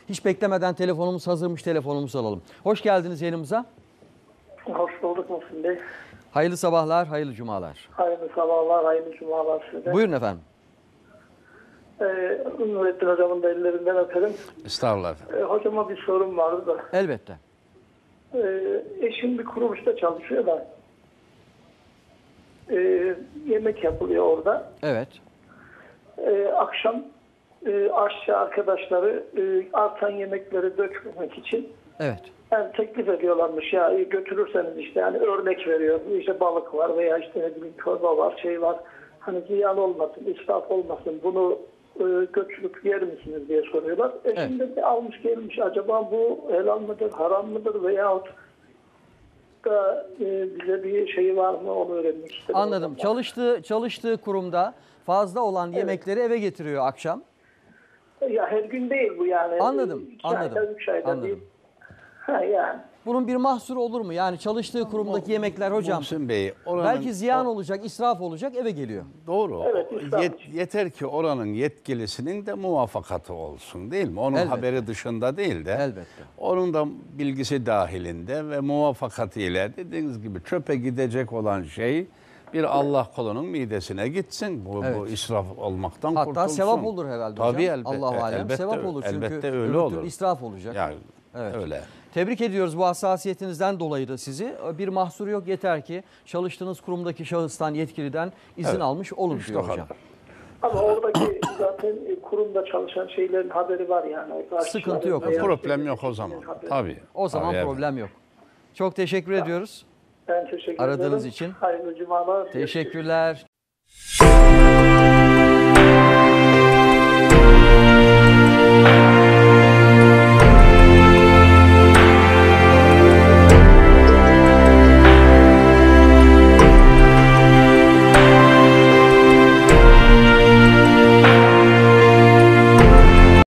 Hiç beklemeden telefonumuz hazırmış, telefonumuzu alalım. Hoş geldiniz yayınımıza. Hoş bulduk Muhsin Bey. Hayırlı sabahlar, hayırlı cumalar. Hayırlı sabahlar, hayırlı cumalar size. Buyurun efendim. Nurettin Hocam'ın da ellerinden öperim. Estağfurullah efendim. Hocama bir sorum vardı da. Elbette. Eşim bir kuruluşta çalışıyor da. Yemek yapılıyor orada. Evet. Akşam aşçı arkadaşları artan yemekleri dökmemek için Evet. yani teklif ediyorlarmış ya götürürseniz işte yani örnek veriyor. İşte balık var veya işte ne bileyim çorba var, şey var. Hani ziyan olmasın, israf olmasın. Bunu götürüp yer misiniz diye soruyorlar. Eşim de almış gelmiş. Acaba bu helal mıdır, haram mıdır veyahut da bize bir şey var mı onu öğrenmek istedim. Anladım. Çalıştığı kurumda fazla olan yemekleri eve getiriyor akşam. Ya her gün değil bu yani. Anladım. 2 ayda, 3 ayda Anladım. değil. Ha yani. Bunun bir mahsuru olur mu? Yani çalıştığı kurumdaki yemekler hocam Muhsin Bey, oranın, belki ziyan olacak, israf olacak, eve geliyor. doğru. Evet, Yeter ki oranın yetkilisinin de muvaffakatı olsun, değil mi? Onun Elbette. haberi dışında değil de. Elbette. Onun da bilgisi dahilinde ve muvaffakatıyla dediğiniz gibi çöpe gidecek olan şey bir Allah kulunun midesine gitsin. Bu israf olmaktan Hatta kurtulsun. sevap olur herhalde hocam. Tabii elbette. Allah alem elbette, sevap olur çünkü elbette öbür öyle türlü olur. israf olacak. Yani Evet. öyle. Tebrik ediyoruz bu hassasiyetinizden dolayı da sizi. Bir mahsuru yok, yeter ki çalıştığınız kurumdaki şahıstan, yetkiliden izin almış olun İşte diyor o hocam. kadar. Ama oradaki zaten kurumda çalışan şeylerin haberi var yani. Sıkıntı yok. Veya Problem yok o zaman. haberi. Tabii. O zaman Tabii, problem yok. Çok teşekkür ediyoruz. Ben teşekkür Aradığınız ederim. için. Hayırlı cumalar. Teşekkürler.